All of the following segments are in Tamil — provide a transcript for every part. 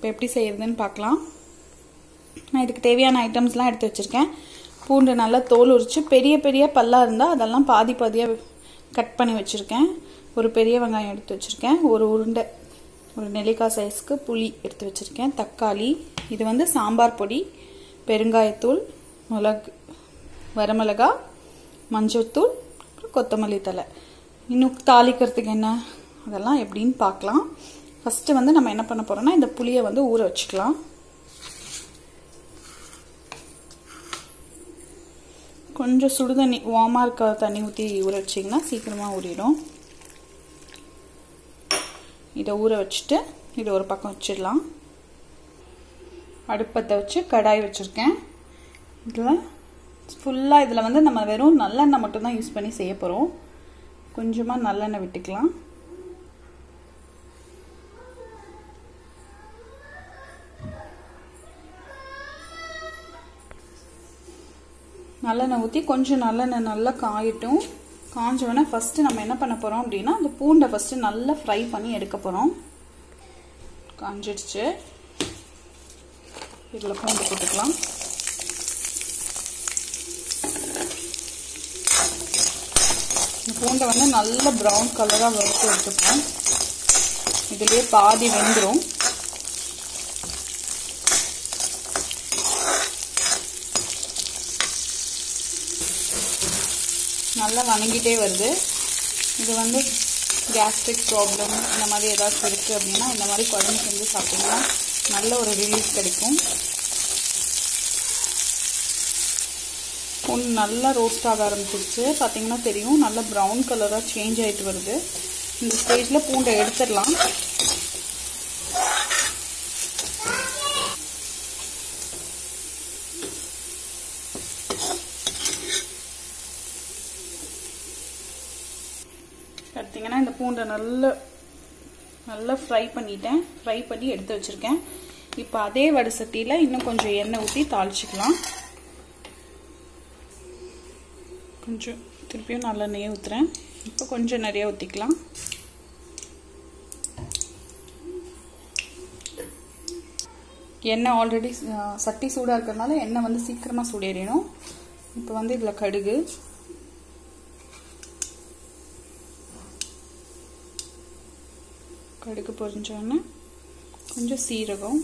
இப்போ எப்படி செய்யறதுன்னு பார்க்கலாம். நான் இதுக்கு தேவையான ஐட்டம்ஸ்லாம் எடுத்து வச்சிருக்கேன். பூண்டு நல்லா தோல் உரிச்சு பெரிய பெரிய பல்லா இருந்தால் அதெல்லாம் பாதி பாதியாக கட் பண்ணி வச்சுருக்கேன். ஒரு பெரிய வெங்காயம் எடுத்து வச்சுருக்கேன். ஒரு உருண்டை ஒரு நெல்லிக்காய் சைஸ்க்கு புளி எடுத்து வச்சுருக்கேன். தக்காளி, இது வந்து சாம்பார் பொடி, பெருங்காயத்தூள், மிளகு, வரமிளகா, மஞ்சள்தூள், கொத்தமல்லி தழை. இன்னும் தாளிக்கிறதுக்கு என்ன அதெல்லாம் எப்படின்னு பார்க்கலாம். ஃபஸ்ட்டு வந்து நம்ம என்ன பண்ண போகிறோம்னா இந்த புளியை வந்து ஊற வச்சுக்கலாம். கொஞ்சம் சுடு தண்ணி வார்மாக இருக்க தண்ணி ஊற்றி ஊற வச்சிங்கன்னா சீக்கிரமாக ஊறிடும். இதை ஊற வச்சுட்டு இதை ஒரு பக்கம் வச்சிடலாம். அடுப்பத்தை வச்சு கடாய் வச்சுருக்கேன். இதில் ஃபுல்லாக இதில் வந்து நம்ம வெறும் நல்லெண்ணெய் மட்டும்தான் யூஸ் பண்ணி செய்ய போகிறோம். கொஞ்சமாக நல்லெண்ணெய் விட்டுக்கலாம். நல்லெண்ணெய் ஊற்றி கொஞ்சம் நல்லெண்ணெய் நல்லா காயட்டும். காஞ்சோடனே ஃபஸ்ட்டு நம்ம என்ன பண்ண போகிறோம் அப்படின்னா அந்த பூண்டை ஃபஸ்ட்டு நல்லா ஃப்ரை பண்ணி எடுக்க போகிறோம். காஞ்சிடுச்சு. இதில் பூண்டு போட்டுக்கலாம். இந்த பூண்டை வந்து நல்ல ப்ரௌன் கலராக வறுத்து எடுத்துப்போம். இதுலேயே பாதி வெந்துடும். நல்லா வணங்கிட்டே வருது. இது வந்து கேஸ்ட்ரிக் ப்ராப்ளம் இந்த மாதிரி ஏதாச்சும் இருக்குது அப்படின்னா இந்த மாதிரி குழம்பு செஞ்சு சாப்பிட்டிங்கன்னா நல்ல ஒரு ரிலீஃப் கிடைக்கும். பூண்டு நல்லா ரோஸ்ட் ஆக ஆரம்பிச்சிருச்சு. பார்த்தீங்கன்னா தெரியும், நல்லா ப்ரௌன் கலராக சேஞ்ச் ஆகிட்டு வருது. இந்த ஸ்டேஜில் பூண்டை எடுத்துடலாம். பார்த்தீங்கன்னா இந்த பூண்டை நல்லா ஃப்ரை பண்ணிட்டேன். ஃப்ரை பண்ணி எடுத்து வச்சுருக்கேன். இப்போ அதே வடை சட்டியில் இன்னும் கொஞ்சம் எண்ணெய் ஊற்றி தாளிச்சிக்கலாம். கொஞ்சம் திருப்பியும் நல்லெண்ணெயை ஊற்றுறேன். இப்போ கொஞ்சம் நிறைய ஊற்றிக்கலாம். எண்ணெய் ஆல்ரெடி சட்டி சூடாக இருக்கிறதுனால எண்ணெய் வந்து சீக்கிரமாக சூடேறிடும். இப்போ வந்து இதில் கடுகு, கடுகு பொரிஞ்சோன்னு கொஞ்சம் சீரகம்,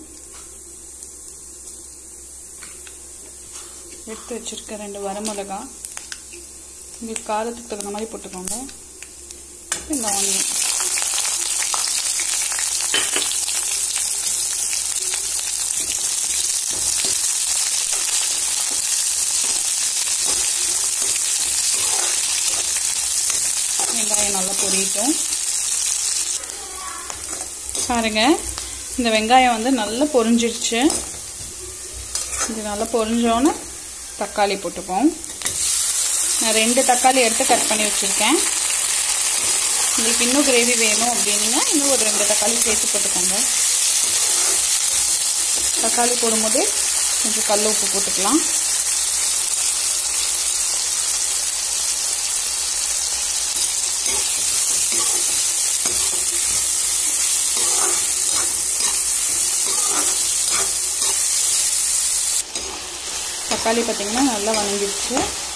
எடுத்து வச்சுருக்க 2 வரமிளகா, உங்களுக்கு காரத்துக்கு தகுந்த மாதிரி போட்டுக்கோங்க. இந்த ஆனியன், வெங்காயம் நல்லா பொரியட்டும். பாருங்க, இந்த வெங்காயம் வந்து நல்லா பொரிஞ்சிருச்சு. இது நல்லா பொரிஞ்சோன்னு தக்காளி போட்டுப்போம். நான் 2 தக்காளி எடுத்து கட் பண்ணி வச்சுருக்கேன். உங்களுக்கு இன்னும் கிரேவி வேணும் அப்படின்னா இன்னும் ஒரு 2 தக்காளி சேர்த்து போட்டுக்கோங்க. தக்காளி போடும்போது கொஞ்சம் கல் உப்பு போட்டுக்கலாம். தக்காளி பார்த்திங்கன்னா நல்லா வணங்கிடுச்சு.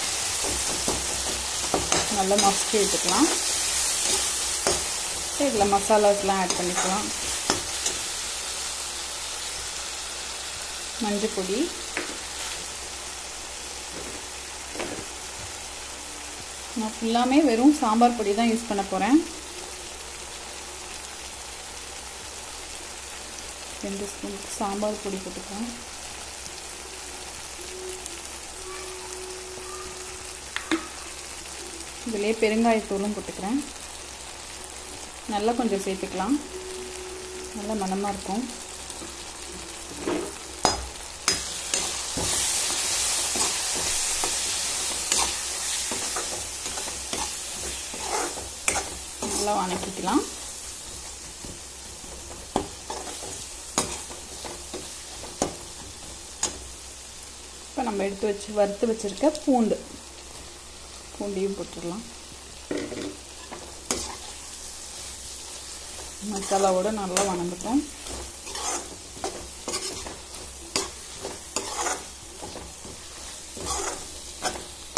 நல்லா மசிச்சு விட்டுக்கலாம். இதில் மசாலாஸ்லாம் ஆட் பண்ணிக்கலாம். மஞ்சள் பொடி, நான் ஃபுல்லாமே வெறும் சாம்பார் பொடி தான் யூஸ் பண்ண போகிறேன். 2 ஸ்பூன் சாம்பார் பொடி போட்டுக்கலாம். இதிலே பெருங்காயத்தூளும் போட்டுக்கிறேன். நல்லா கொஞ்சம் சேர்த்துக்கலாம். நல்லா மணமாக இருக்கும். நல்லா வணக்கிக்கலாம். இப்போ நம்ம வறுத்து வச்சிருக்க பூண்டையும் போட்டுடலாம். மசாலாவோட நல்லா வணங்கட்டும்.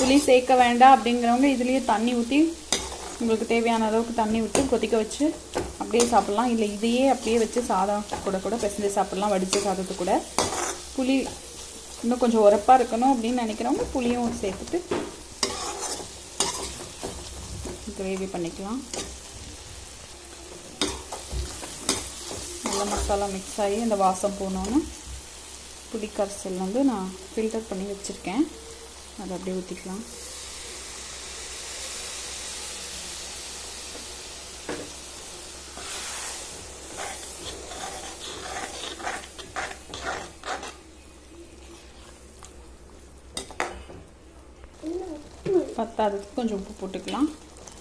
புளி சேர்க்க வேண்டாம் அப்படிங்கிறவங்க இதுலேயே தண்ணி ஊற்றி உங்களுக்கு தேவையான அளவுக்கு தண்ணி விட்டு கொதிக்க வச்சு அப்படியே சாப்பிட்லாம். இல்லை இதையே அப்படியே வச்சு சாதம் கூட பிசைஞ்சு சாப்பிட்லாம். வடித்த சாதத்து கூட. புளி இன்னும் கொஞ்சம் உரப்பாக இருக்கணும் அப்படின்னு நினைக்கிறவங்க புளியும் சேர்த்துட்டு கிரேவி பண்ணிக்கலாம். நல்லா மசாலா மிக்ஸ் ஆகி இந்த வாசம் போனோன்னு புளி கரைசல் வந்து நான் ஃபில்டர் பண்ணி வச்சுருக்கேன். அதை அப்படியே ஊற்றிக்கலாம். பத்தாததுக்கு கொஞ்சம் உப்பு போட்டுக்கலாம்.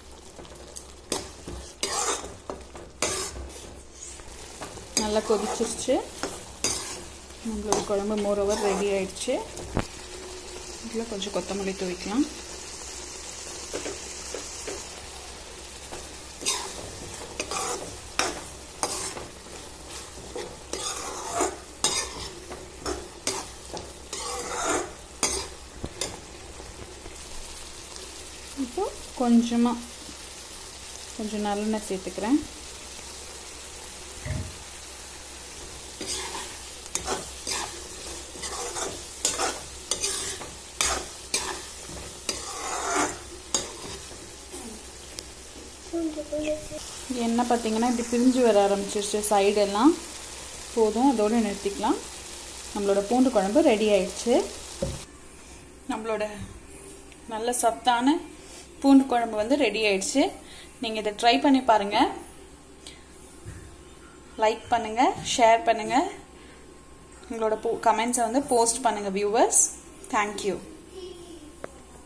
நல்லா கொதிச்சிருச்சு. நம்மளோட குழம்பு மோரோவர் ரெடி ஆயிடுச்சு. இதில் கொஞ்சம் கொத்தமல்லி தூவிக்கலாம். இப்போ கொஞ்சம் நல்லெண்ணெய் சேர்த்துக்கிறேன். எண்ணெய் பார்த்தீங்கன்னா இப்படி பிரிஞ்சு வர ஆரம்பிச்சிருச்சு சைடெல்லாம். போதும், அதோடு நிறுத்திக்கலாம். நம்மளோட பூண்டு குழம்பு ரெடி ஆயிடுச்சு. நம்மளோட நல்ல சத்தான பூண்டு குழம்பு வந்து ரெடி ஆயிடுச்சு. நீங்கள் இதை ட்ரை பண்ணி பாருங்கள். லைக் பண்ணுங்கள், ஷேர் பண்ணுங்கள், உங்களோட கமெண்ட்ஸை வந்து போஸ்ட் பண்ணுங்கள் வியூவர்ஸ். தேங்க்யூ.